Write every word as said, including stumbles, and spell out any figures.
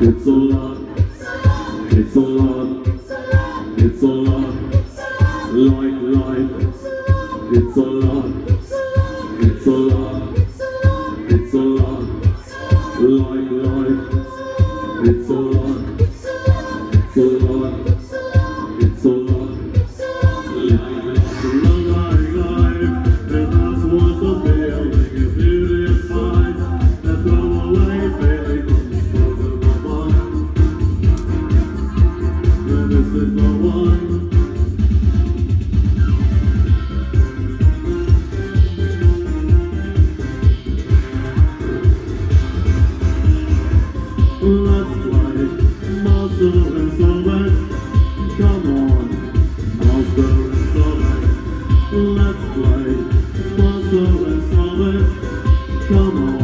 It's a lot, it's a lot, it's a lot, like life. It's a lot, it's a lot, it's a lot, like life. It's a lot, it's a lot, it's a lot, like life. And that's what the feeling is really inside. That throw away feeling from the stroke of my mind. And this is the one. Let's play Master and Solvent. Come on, Master and Solvent. Let's play Master and Solvent. Come on.